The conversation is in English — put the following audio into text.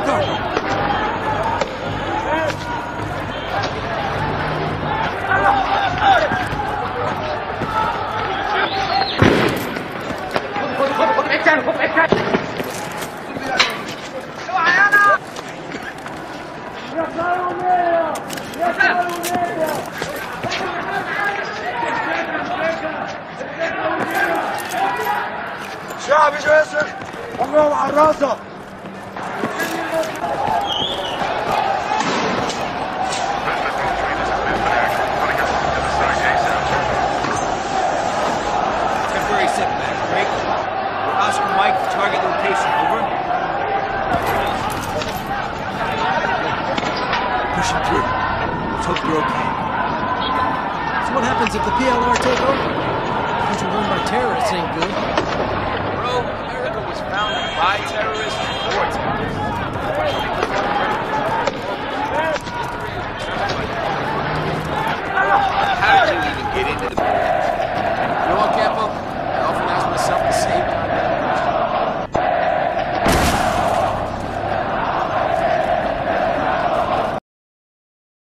شعب جاسر عمرهم على راسه. Temporary setback, break. Oscar Mike, target location, over. Pushing through. Let's hope you're okay. So what happens if the PLR take over? Country run by terrorists ain't good. Bro, America was founded by terrorists for terrorists.